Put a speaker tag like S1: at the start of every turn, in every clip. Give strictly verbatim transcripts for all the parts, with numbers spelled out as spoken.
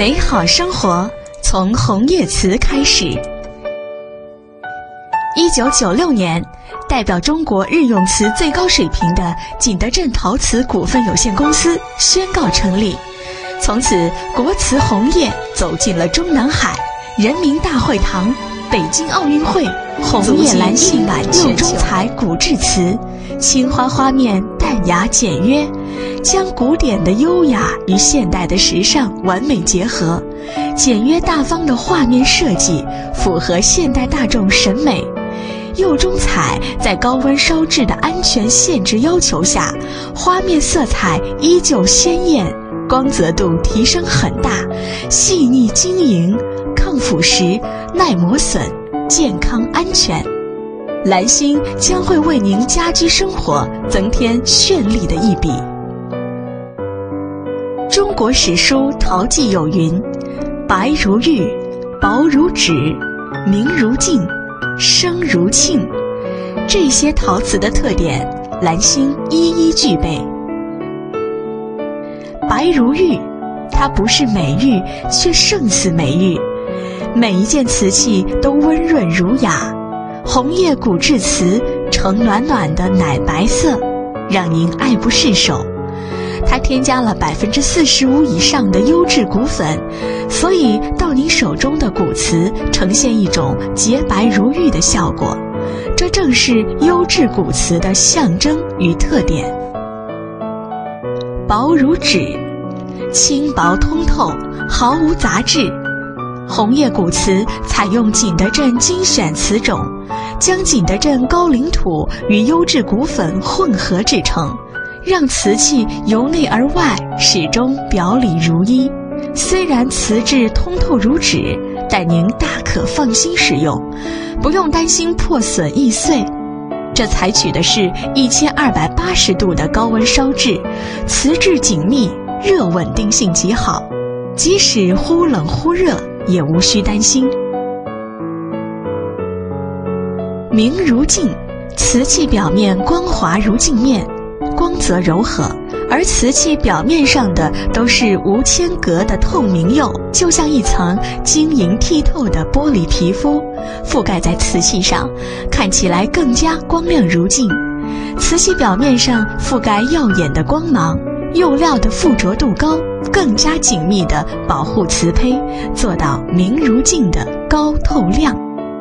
S1: 美好生活从红叶瓷开始。一九九六年，代表中国日用瓷最高水平的景德镇陶瓷股份有限公司宣告成立。从此，国瓷红叶走进了中南海、人民大会堂、北京奥运会。红叶蓝性釉中彩古制瓷，青花花面淡雅简约，将古典的优雅与现代的时尚完美结合。简约大方的画面设计符合现代大众审美。釉中彩在高温烧制的安全限制要求下，花面色彩依旧鲜艳，光泽度提升很大，细腻晶莹，抗腐蚀、耐磨损，健康安全。蓝星将会为您家居生活增添绚丽的一笔。中国史书陶记有云：白如玉，薄如纸，明如镜，声如磬。这些陶瓷的特点，蓝星一一具备。白如玉，它不是美玉，却胜似美玉。每一件瓷器都温润儒雅，红叶古制瓷呈暖暖的奶白色，让您爱不释手。它添加了百分之四十五以上的优质骨粉，所以到您手中的古瓷呈现一种洁白如玉的效果，这正是优质古瓷的象征与特点。薄如纸，轻薄通透，毫无杂质。红叶古瓷采用景德镇精选瓷种，将景德镇高岭土与优质骨粉混合制成，让瓷器由内而外始终表里如一。虽然瓷质通透如纸，但您大可放心使用，不用担心破损易碎。这采取的是一千二百八十度的高温烧制，瓷质紧密，热稳定性极好，即使忽冷忽热也无需担心。明如镜，瓷器表面光滑如镜面，光泽柔和，而瓷器表面上的都是无铅隔的透明釉，就像一层晶莹剔透的玻璃皮肤覆盖在瓷器上，看起来更加光亮如镜。瓷器表面上覆盖耀眼的光芒，釉料的附着度高，更加紧密地保护瓷胚，做到明如镜的高透亮。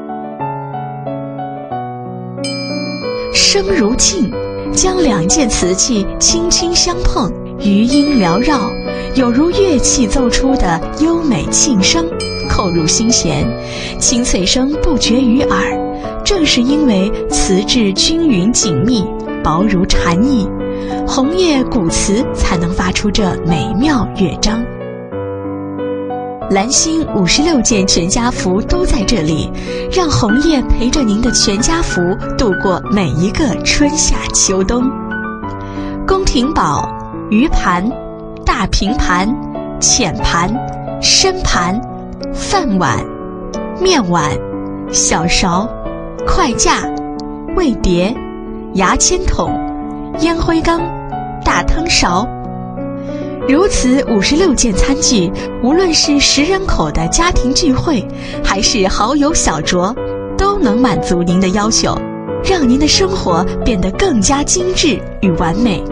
S1: 声如磬，将两件瓷器轻轻相碰，余音缭绕，有如乐器奏出的优美磬声，扣入心弦，清脆声不绝于耳。正是因为瓷质均匀紧密，薄如蝉翼，红叶古瓷才能发出这美妙乐章。蓝星五十六件全家福都在这里，让红叶陪着您的全家福度过每一个春夏秋冬。宫廷宝、鱼盘、大平盘、浅盘、深盘、饭碗、面碗、小勺、筷架、味碟、牙签筒、烟灰缸、大汤勺，如此五十六件餐具，无论是十人口的家庭聚会，还是好友小酌，都能满足您的要求，让您的生活变得更加精致与完美。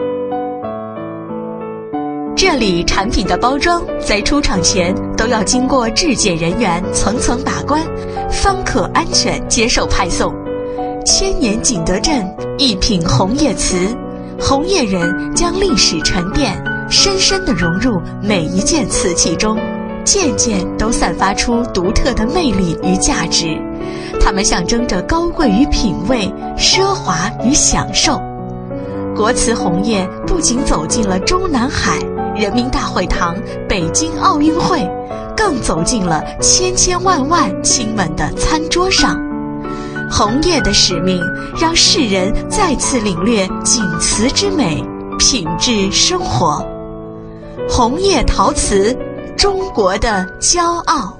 S1: 这里产品的包装在出厂前都要经过质检人员层层把关，方可安全接受派送。千年景德镇，一品红叶瓷，红叶人将历史沉淀，深深地融入每一件瓷器中，件件都散发出独特的魅力与价值。它们象征着高贵与品味，奢华与享受。国瓷红叶不仅走进了中南海、人民大会堂、北京奥运会，更走进了千千万万亲们的餐桌上。红叶的使命，让世人再次领略景瓷之美，品质生活。红叶陶瓷，中国的骄傲。